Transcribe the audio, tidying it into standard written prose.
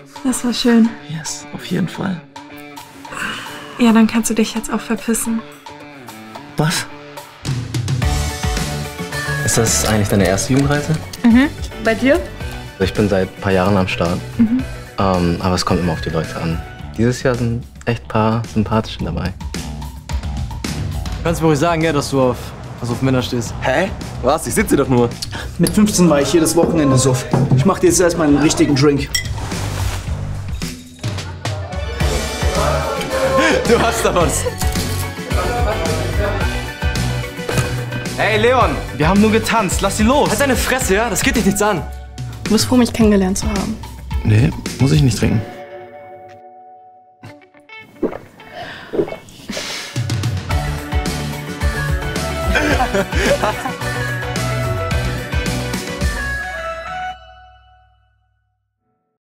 Das war schön. Yes, auf jeden Fall. Ja, dann kannst du dich jetzt auch verpissen. Was? Ist das eigentlich deine erste Jugendreise? Mhm. Bei dir? Also ich bin seit ein paar Jahren am Start. Aber es kommt immer auf die Leute an. Dieses Jahr sind echt ein paar sympathische dabei. Kannst du mir ruhig sagen, ja, dass du auf Männer stehst. Hä? Was? Ich sitze doch nur. Mit 15 war ich jedes Wochenende Suff. Ich mach dir jetzt erstmal einen richtigen Drink. Du hast da was. Hey Leon, wir haben nur getanzt. Lass sie los. Halt deine Fresse, ja? Das geht dich nichts an. Du bist froh, mich kennengelernt zu haben. Nee, muss ich nicht trinken.